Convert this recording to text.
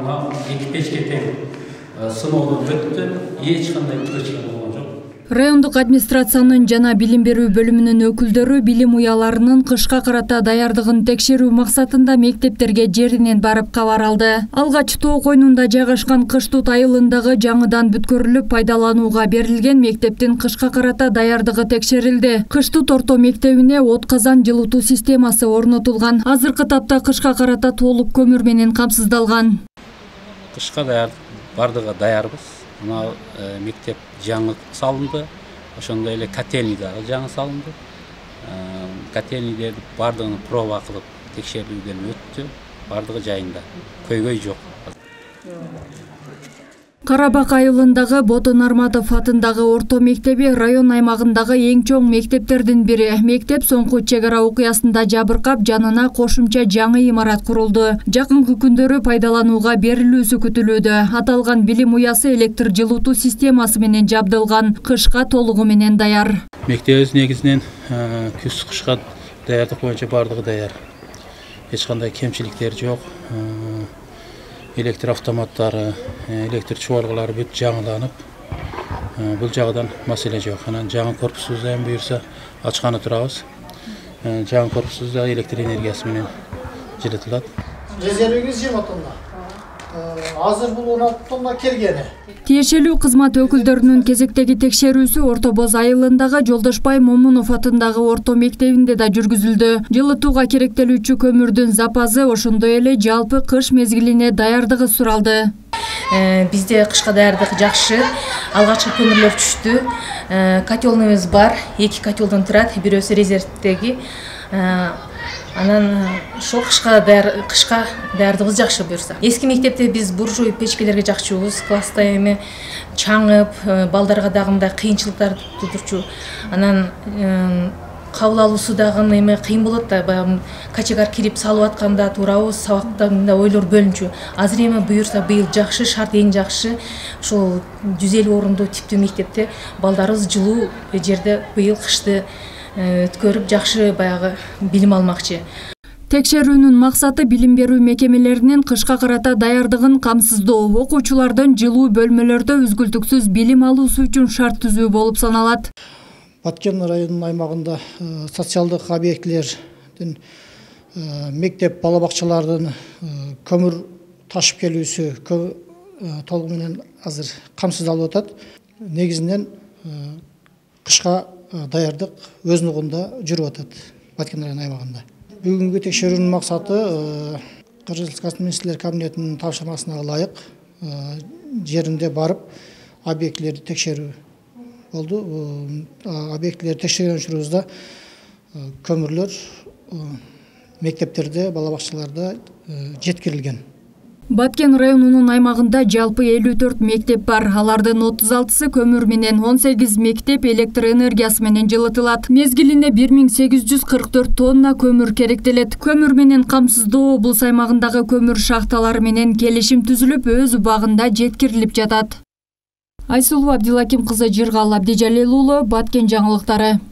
мына эки печке тең сыноодон өттү, эч кандай кырчык болгон жок. Райондук администрациянын жана билим берүү бөлүмүнүн өкүлдөрү билим уяларынын кышка карата даярдыгын текшерүү максатында мектептерге жеринен барып кабар алды. Алгач тоо койнунда жайгашкан Кыштут айылындагы жаңыдан бүткөрүлүп пайдаланууга берилген мектептин кышка карата даярдыгы текшерилди. Кыштут орто мектебине от казан жылытуу системасы орнотулган. Азыркы тапта кышка карата толук көмүр менен камсыздалган. Кышка бардыгы даярбыз. Мына мектеп жаңы салынды, ошондой эле котельный дагы жаңы салынды. Котельныйдерди бардыгын проба кылып текшерүүдөн өттү, бардыгы жайында. Көйгөй жок. Карабак айылындагы Ботон Арматов атындагы орто мектеби район аймагындагы эң чоң мектептердин бири. Мектеп соңку чек ара окуясында жабыркап, жанына кошумча жаңы имарат курулду. Жакынкы күндөрү пайдаланууга берилүүсү күтүлүүдө. Аталган билим уясы электр жылытуу системасы менен жабдылган, кышка толугу менен даяр. Мектебибиз негизинен күз кышка даярдык боюнча бардыгы даяр. Эч кандай кемчиликтер жок. Электр автоматтары, электр чуалгалары бүт жаңыланып, бул жагынан маселе жок. Анан жаңы корпусубузда эми буюрса ачканы турабыз. Жаңы корпусубузда электр энергиясы менен жылытылат. Резервиңиз 20 тонна. Азыр бул 16 тонна келгени. Тиешелүү кызмат өкүлдөрүнүн кезектеги текшерүүсү Орто Боз айылындагы Жолдошбай Момунов атындагы орто мектебинде да жүргүзүлдү. Жылытууга керектелүүчү көмүрдүн запасы, ошондой эле жалпы кыш мезгилине даярдыгы суралды. Бизде кышка даярдык жакшы. Алгачкы көмүрлөр түштү. Котелныйыбыз бар. 2 котелдон турат, бирөөсү резервдеги. Анан ошол кышка даярдыгыбыз жакшы буюрса. Эски мектепте биз буржуй печкелерге жакчубуз, класста эми чаңып, балдарга дагы мындай кыйынчылыктар тудурчу. Анан кабыл алуусу дагы эми кыйын болот да, баягы качегар кирип салып атканда турабыз, сабакта мындай ойлор бөлүнчү. Азыр эми буюрса быйыл жакшы, шарт эң жакшы. Ошол 150 орунду типтүү мектепте балдарыбыз жылуу жерде быйыл кышты өткөрүп жакшы баягы билим алмакчы. Текшерүүнүн максаты билим берүү мекемелеринин кышка карата даярдыгын камсыздоо, окуучулардын жылуу бөлмөлөрдө үзгүлтүксүз билим алуусу үчүн шарт түзүү болуп саналат. Баткен районунун аймагында социалдык объектилердин, мектеп, бала бакчалардын көмүр ташып келүүсү толугу менен азыр камсыздалып атат. Негизинен кышка даярдык өз нугунда жүрүп атат Баткен районунун аймагында. Бүгүнкү текшерүүнүн максаты Кыргызстан министрлер кабинетинин тапшырмасына ылайык жеринде барып объектилерди текшерүү болду. Объектилерди текшерген учурубузда көмүрлөр мектептерде, бала бакчаларда жеткирилген. Баткен районунун аймагында жалпы 54 мектеп бар. Алардын 36-сы көмүр менен, 18 мектеп электр энергиясы менен жылытылат. Мезгилине 1844 тонна көмүр керектелет. Көмүр менен камсыздоо облус аймагындагы көмүр шахталары менен келишим түзүлүп, өз убагында жеткирилип жатат. Айсулуу Абдилаким кызы, Жыргал Абдижалил уулу, Баткен жаңылыктары.